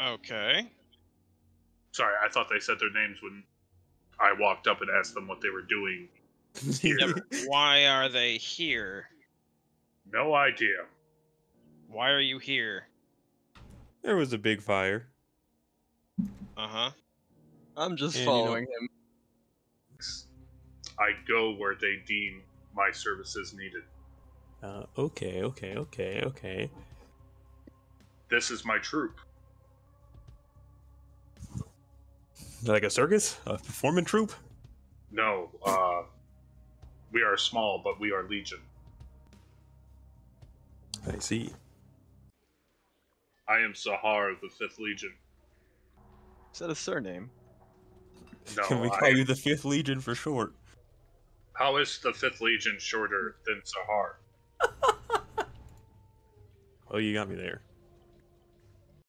Okay. Sorry, I thought they said their names when I walked up and asked them what they were doing Yeah, here. but why are they here? No idea. Why are you here? There was a big fire, Uh-huh. I'm just and following him. I go where they deem my services needed. Okay. This is my troop. Like a circus, a performing troupe. No, we are small, but we are legion. I see. I am Sahar of the 5th Legion. Is that a surname? No, Can we call you the 5th Legion for short? How is the 5th Legion shorter than Sahar? Oh, you got me there.